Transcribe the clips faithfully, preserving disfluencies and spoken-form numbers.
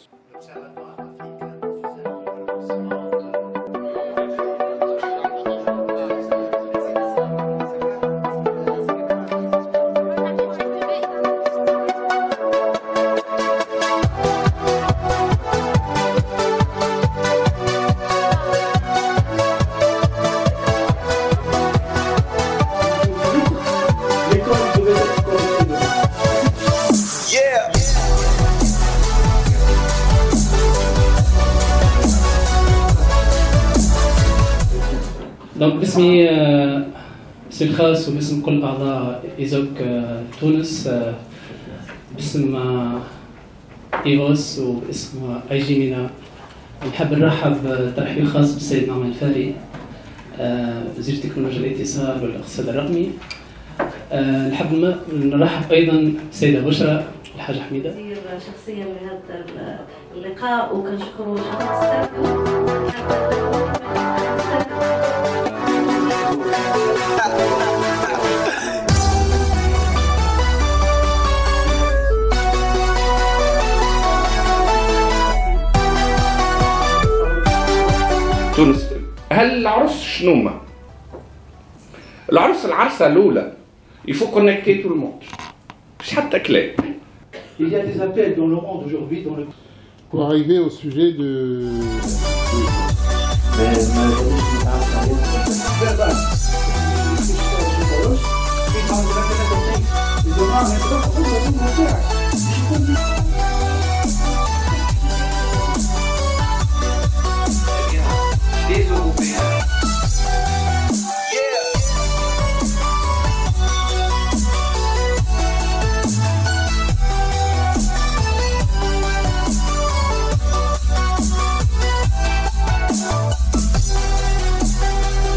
دونك باسمي باسمي الخاص وباسم كل أعضاء إيزوك تونس، باسم إيفوس وباسم iGmena، نحب نرحب ترحيب خاص بالسيد نعمان الفاري وزير التكنولوجيا الاتصال والاقتصاد الرقمي. نحب نرحب أيضا بالسيدة بشرى الحاجة حميدة شخصيا لهذا اللقاء، وكنشكروا شخص تونس. هل العرس شنوما؟ العرس العرسة الأولى يفو كونكتي تو الموند، مش حتى كلام. Il y a des appels dans le monde aujourd'hui dans le... Pour arriver au sujet de... Des Européens.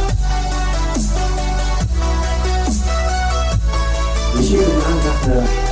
ماشي كنا عندنا